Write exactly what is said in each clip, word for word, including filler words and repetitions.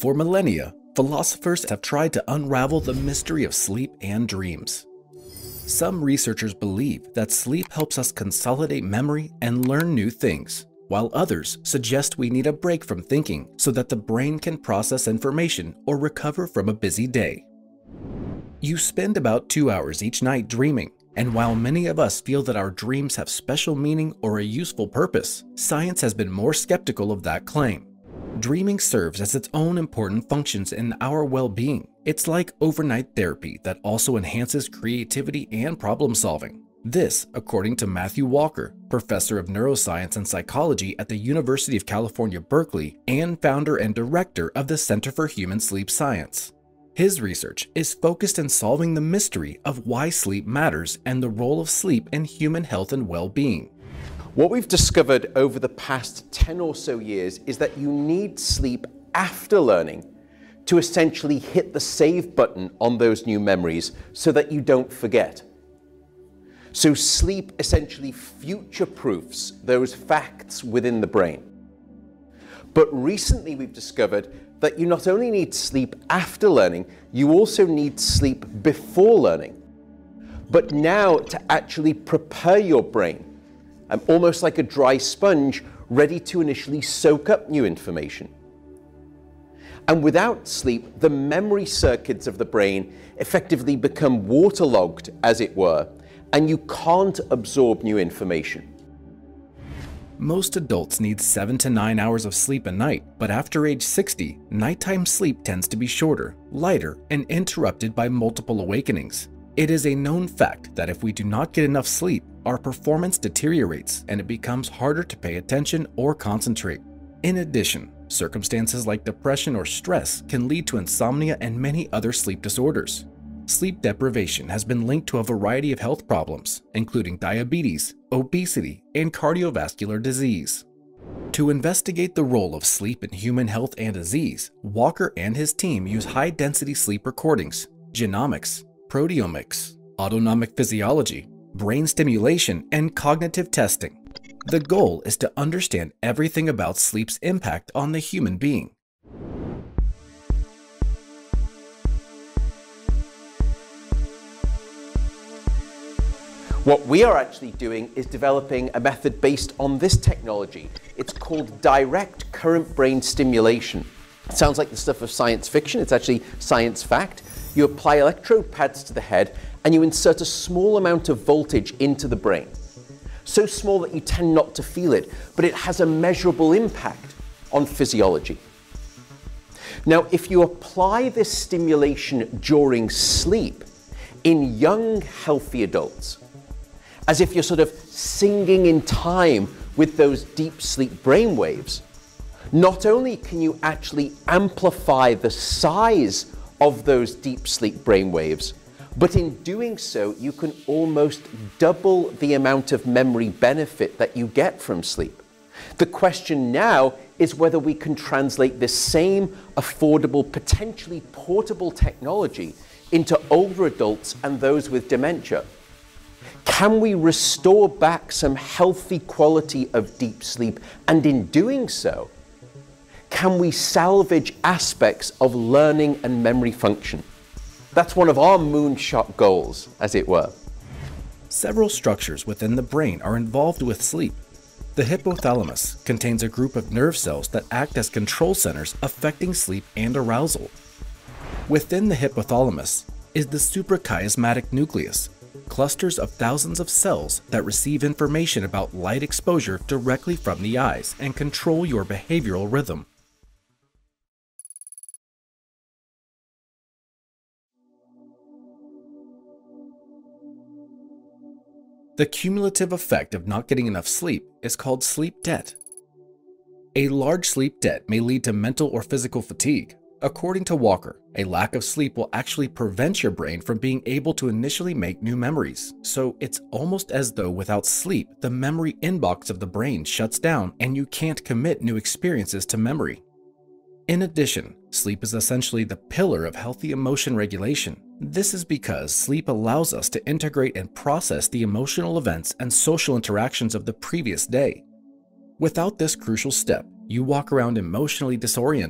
For millennia, philosophers have tried to unravel the mystery of sleep and dreams. Some researchers believe that sleep helps us consolidate memory and learn new things, while others suggest we need a break from thinking so that the brain can process information or recover from a busy day. You spend about two hours each night dreaming, and while many of us feel that our dreams have special meaning or a useful purpose, science has been more skeptical of that claim. Dreaming serves as its own important functions in our well-being. It's like overnight therapy that also enhances creativity and problem solving. This, according to Matthew Walker, professor of neuroscience and psychology at the University of California, Berkeley, and founder and director of the Center for Human Sleep Science. His research is focused in solving the mystery of why sleep matters and the role of sleep in human health and well-being. What we've discovered over the past ten or so years is that you need sleep after learning to essentially hit the save button on those new memories so that you don't forget. So sleep essentially future-proofs those facts within the brain. But recently we've discovered that you not only need sleep after learning, you also need sleep before learning. But now to actually prepare your brain, um, almost like a dry sponge, ready to initially soak up new information. And without sleep, the memory circuits of the brain effectively become waterlogged, as it were, and you can't absorb new information. Most adults need seven to nine hours of sleep a night, but after age sixty, nighttime sleep tends to be shorter, lighter, and interrupted by multiple awakenings. It is a known fact that if we do not get enough sleep, our performance deteriorates and it becomes harder to pay attention or concentrate. In addition, circumstances like depression or stress can lead to insomnia and many other sleep disorders. Sleep deprivation has been linked to a variety of health problems, including diabetes, obesity, and cardiovascular disease. To investigate the role of sleep in human health and disease, Walker and his team use high-density sleep recordings, genomics, proteomics, autonomic physiology, brain stimulation, and cognitive testing. The goal is to understand everything about sleep's impact on the human being. What we are actually doing is developing a method based on this technology. It's called direct current brain stimulation. It sounds like the stuff of science fiction. It's actually science fact. You apply electrode pads to the head and you insert a small amount of voltage into the brain. So small that you tend not to feel it, but it has a measurable impact on physiology. Now, if you apply this stimulation during sleep in young, healthy adults, as if you're sort of singing in time with those deep sleep brainwaves, not only can you actually amplify the size of those deep sleep brainwaves, but in doing so, you can almost double the amount of memory benefit that you get from sleep. The question now is whether we can translate this same affordable, potentially portable technology into older adults and those with dementia. Can we restore back some healthy quality of deep sleep? And in doing so, can we salvage aspects of learning and memory function? That's one of our moonshot goals, as it were. Several structures within the brain are involved with sleep. The hypothalamus contains a group of nerve cells that act as control centers affecting sleep and arousal. Within the hypothalamus is the suprachiasmatic nucleus, clusters of thousands of cells that receive information about light exposure directly from the eyes and control your behavioral rhythm. The cumulative effect of not getting enough sleep is called sleep debt. A large sleep debt may lead to mental or physical fatigue. According to Walker, a lack of sleep will actually prevent your brain from being able to initially make new memories. So it's almost as though without sleep, the memory inbox of the brain shuts down and you can't commit new experiences to memory. In addition, sleep is essentially the pillar of healthy emotion regulation. This is because sleep allows us to integrate and process the emotional events and social interactions of the previous day. Without this crucial step, you walk around emotionally disoriented,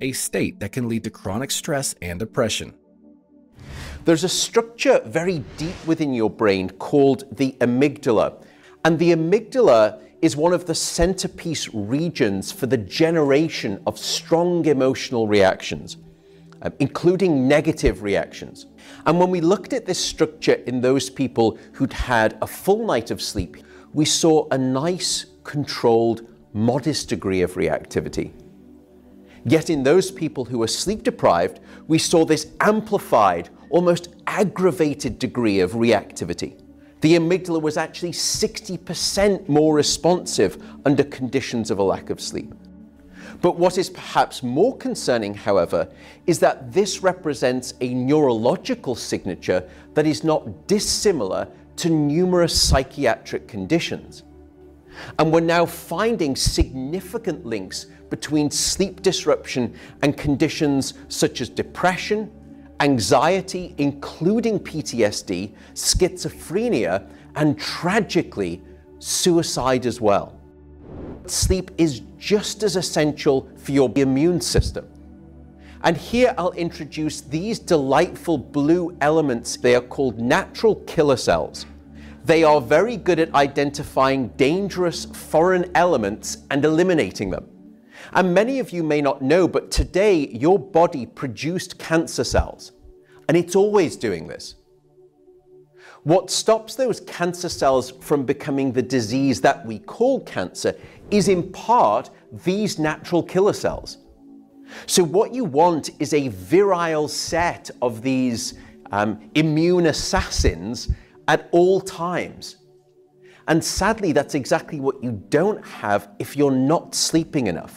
a state that can lead to chronic stress and depression. There's a structure very deep within your brain called the amygdala. And the amygdala is one of the centerpiece regions for the generation of strong emotional reactions, uh, including negative reactions. And when we looked at this structure in those people who'd had a full night of sleep, we saw a nice, controlled, modest degree of reactivity. Yet in those people who were sleep deprived, we saw this amplified, almost aggravated degree of reactivity. The amygdala was actually sixty percent more responsive under conditions of a lack of sleep. But what is perhaps more concerning, however, is that this represents a neurological signature that is not dissimilar to numerous psychiatric conditions. And we're now finding significant links between sleep disruption and conditions such as depression, anxiety, including P T S D, schizophrenia, and tragically, suicide as well. Sleep is just as essential for your immune system. And here I'll introduce these delightful blue elements. They are called natural killer cells. They are very good at identifying dangerous foreign elements and eliminating them. And many of you may not know, but today your body produced cancer cells, and it's always doing this. What stops those cancer cells from becoming the disease that we call cancer is in part these natural killer cells. So what you want is a virile set of these um, immune assassins at all times. And sadly, that's exactly what you don't have if you're not sleeping enough.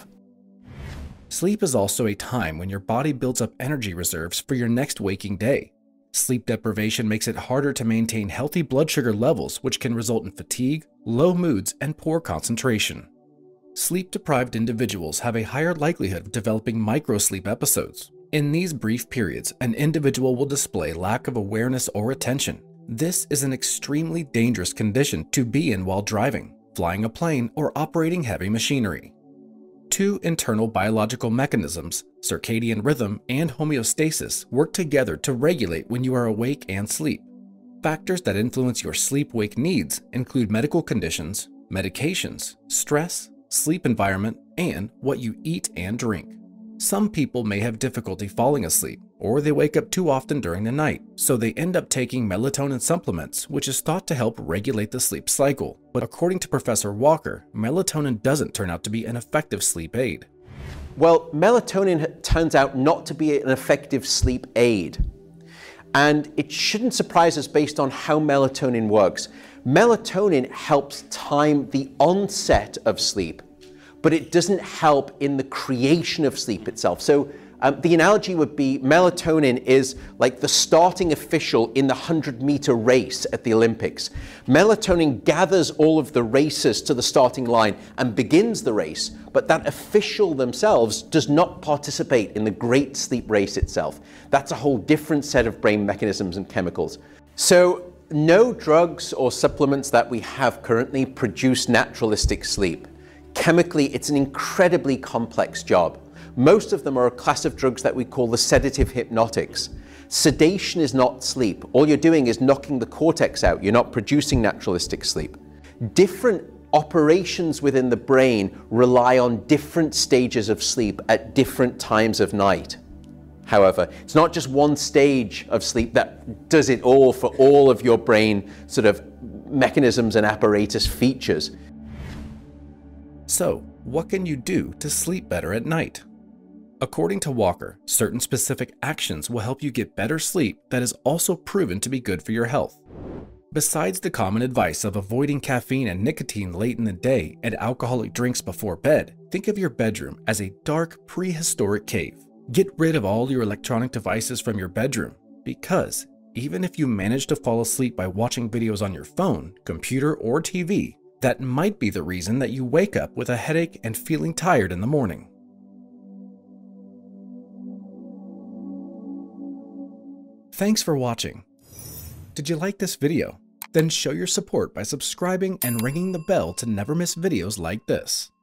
Sleep is also a time when your body builds up energy reserves for your next waking day. Sleep deprivation makes it harder to maintain healthy blood sugar levels, which can result in fatigue, low moods, and poor concentration. Sleep-deprived individuals have a higher likelihood of developing microsleep episodes. In these brief periods, an individual will display lack of awareness or attention. This is an extremely dangerous condition to be in while driving, flying a plane, or operating heavy machinery. Two internal biological mechanisms, circadian rhythm and homeostasis, work together to regulate when you are awake and sleep. Factors that influence your sleep-wake needs include medical conditions, medications, stress, sleep environment, and what you eat and drink. Some people may have difficulty falling asleep, or they wake up too often during the night, so they end up taking melatonin supplements, which is thought to help regulate the sleep cycle. But according to Professor Walker, melatonin doesn't turn out to be an effective sleep aid. Well, melatonin turns out not to be an effective sleep aid. And it shouldn't surprise us based on how melatonin works. Melatonin helps time the onset of sleep, but it doesn't help in the creation of sleep itself. So um, the analogy would be melatonin is like the starting official in the hundred meter race at the Olympics. Melatonin gathers all of the racers to the starting line and begins the race, but that official themselves does not participate in the great sleep race itself. That's a whole different set of brain mechanisms and chemicals. So no drugs or supplements that we have currently produce naturalistic sleep. Chemically, it's an incredibly complex job. Most of them are a class of drugs that we call the sedative hypnotics. Sedation is not sleep. All you're doing is knocking the cortex out. You're not producing naturalistic sleep. Different operations within the brain rely on different stages of sleep at different times of night. However, it's not just one stage of sleep that does it all for all of your brain sort of mechanisms and apparatus features. So, what can you do to sleep better at night? According to Walker, certain specific actions will help you get better sleep that is also proven to be good for your health. Besides the common advice of avoiding caffeine and nicotine late in the day and alcoholic drinks before bed, think of your bedroom as a dark, prehistoric cave. Get rid of all your electronic devices from your bedroom, because even if you manage to fall asleep by watching videos on your phone, computer, or T V, that might be the reason that you wake up with a headache and feeling tired in the morning. Thanks for watching. Did you like this video? Then show your support by subscribing and ringing the bell to never miss videos like this.